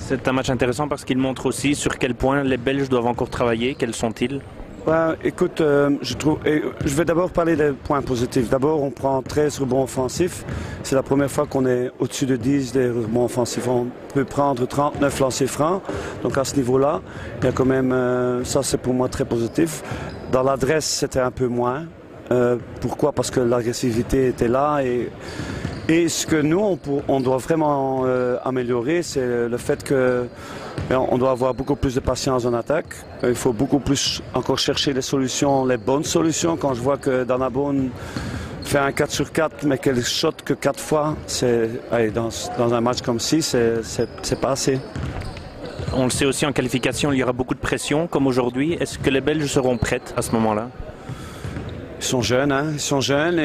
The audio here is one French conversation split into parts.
C'est un match intéressant parce qu'il montre aussi sur quel point les Belges doivent encore travailler. Quels sont-ils? Écoute, je vais d'abord parler des points positifs. D'abord, on prend 13 rebonds offensifs. C'est la première fois qu'on est au-dessus de 10 des rebonds offensifs. On peut prendre 39 lancers francs. Donc à ce niveau-là, il y a quand même, ça c'est pour moi très positif. Dans l'adresse, c'était un peu moins. Pourquoi? Parce que l'agressivité était là et ce que nous, on doit vraiment améliorer, c'est le fait que on doit avoir beaucoup plus de patience en attaque. Il faut beaucoup plus encore chercher les solutions, les bonnes solutions. Quand je vois que Danabone fait un 4 sur 4, mais qu'elle shot que 4 fois, dans un match comme ci, c'est pas assez. On le sait aussi en qualification, il y aura beaucoup de pression comme aujourd'hui. Est-ce que les Belges seront prêts à ce moment-là? Ils sont jeunes, hein? Ils sont jeunes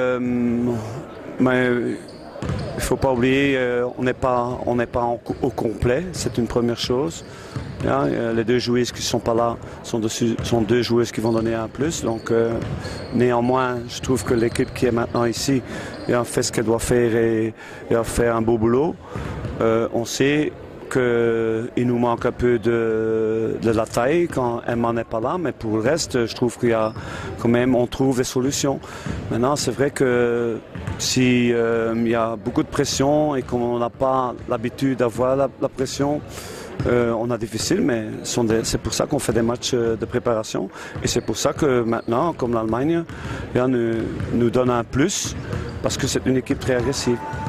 mais il ne faut pas oublier, on n'est pas au complet, c'est une première chose. Les deux joueuses qui ne sont pas là sont deux joueuses qui vont donner un plus. Donc, néanmoins, je trouve que l'équipe qui est maintenant ici a fait ce qu'elle doit faire et a fait un beau boulot. On sait qu'il nous manque un peu de la taille quand Emma n'est pas là, mais pour le reste, je trouve qu'il y a quand même, on trouve des solutions. Maintenant, c'est vrai que si il y a beaucoup de pression et qu'on n'a pas l'habitude d'avoir la pression, on a difficile, mais c'est pour ça qu'on fait des matchs de préparation. Et c'est pour ça que maintenant, comme l'Allemagne, nous donne un plus, parce que c'est une équipe très agressive.